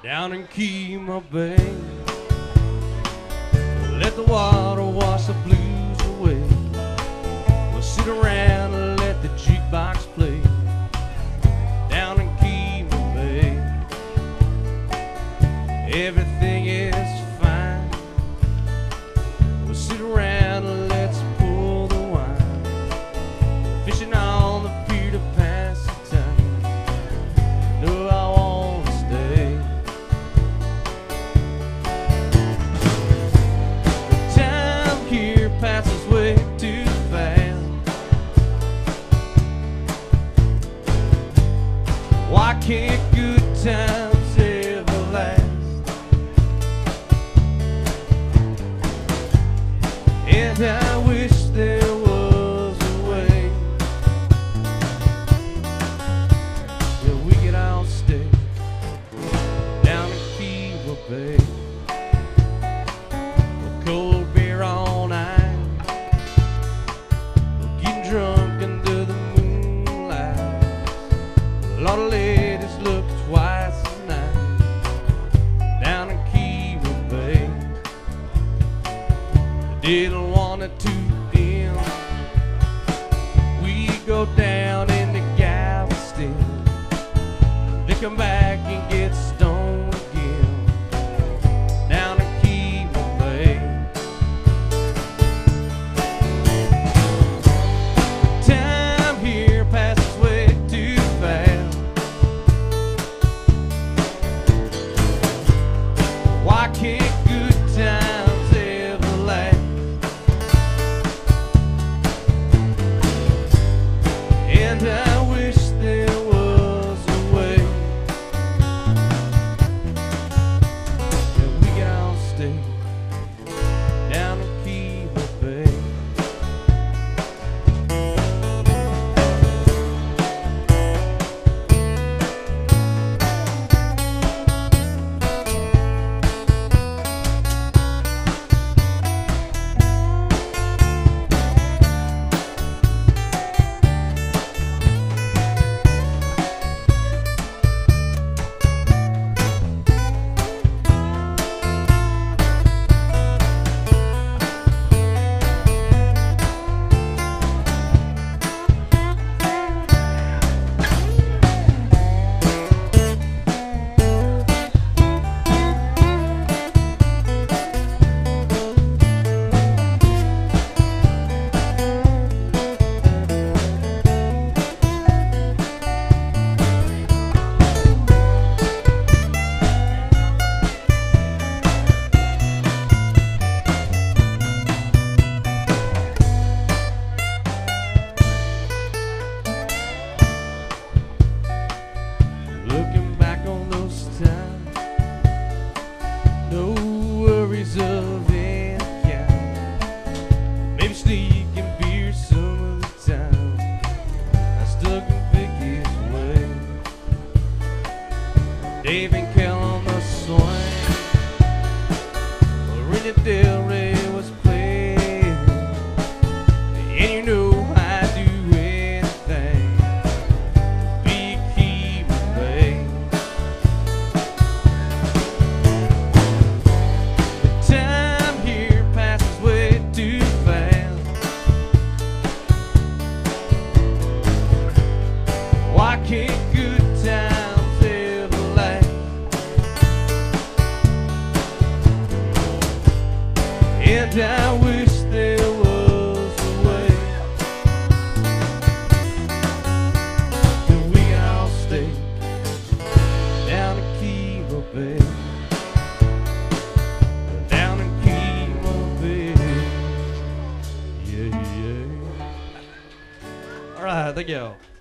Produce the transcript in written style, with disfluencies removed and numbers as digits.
down in Kemah Bay. Let the water wash the blues away. We'll sit around and let the jukebox play down in Kemah Bay. Everything is fine. We'll sit around and let's pull the wine, fishing on the pier to pass the time. No, I won't stay. The time here passes way too fast. Why can't good times ever last? And I wish there was a way that we could all stay down in Kemah Bay. A cold beer all night, we're getting drunk under the moonlight. A lot of ladies look twice as nice down in Kemah Bay. Didn't want it to end. We go down in the Galveston, they come back and get stoned again down in Kemah Bay. Time here passes way too fast. Why can't good times ever last? And I wish there was a way that we could all stay down in Kemah Bay. Looking back on those times, no worries of any kind. Maybe sneaking beer some of the time. I stuck in Vicky's way. Dave and Kel on the swing, Rita Del Rey was playing, and you know I'd do anything to be Kemah Bay. The time here passes way too fast. Why can't good times ever last? And I wish there was a way that we could all stay down in Kemah Bay. Down in Kemah Bay. Yeah, yeah. All right, thank you.